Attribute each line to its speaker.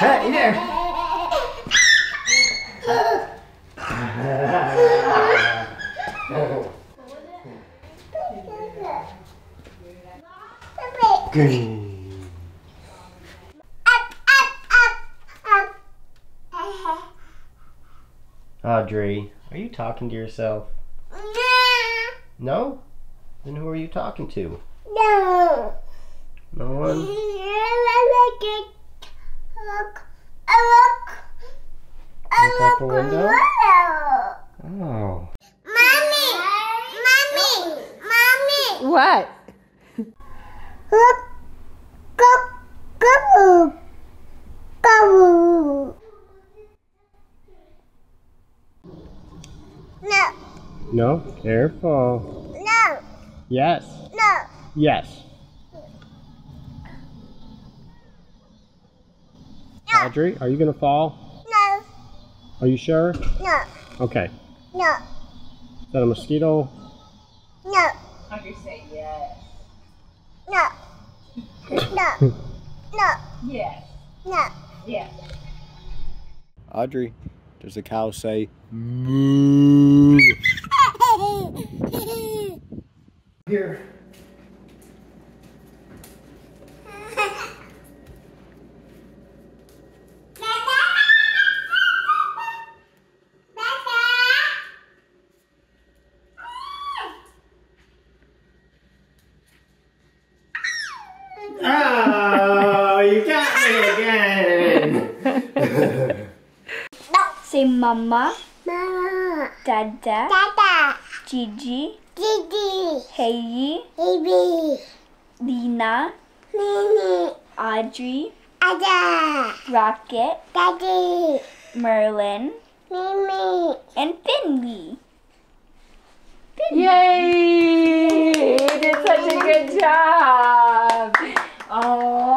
Speaker 1: Hey, there. Audrey, are you talking to yourself? No? Then who are you talking to?
Speaker 2: No.
Speaker 1: No one? Look out the window? Oh.
Speaker 2: Mommy!
Speaker 3: What?
Speaker 2: No.
Speaker 1: No? Careful.
Speaker 2: No.
Speaker 1: Yes.
Speaker 2: No.
Speaker 1: Yes. Audrey, are you gonna fall?
Speaker 2: No.
Speaker 1: Are you sure?
Speaker 2: No.
Speaker 1: Okay.
Speaker 2: No.
Speaker 1: Is that a mosquito?
Speaker 2: No.
Speaker 3: Audrey say yes.
Speaker 2: No. No. No.
Speaker 3: Yes.
Speaker 2: No.
Speaker 3: Yes.
Speaker 1: Audrey, does the cow say moo? Here. Oh, you got me again.
Speaker 4: Say mama,
Speaker 2: Mama.
Speaker 4: dada,
Speaker 2: Dada.
Speaker 4: Gigi,
Speaker 2: Didi.
Speaker 4: Hey,
Speaker 2: Baby.
Speaker 4: Lina,
Speaker 2: Nini.
Speaker 4: Audrey,
Speaker 2: Ada.
Speaker 4: Rocket,
Speaker 2: Daddy.
Speaker 4: Merlin,
Speaker 2: Mimi.
Speaker 4: and Finley.
Speaker 3: Yay! You did such a good job. Oh.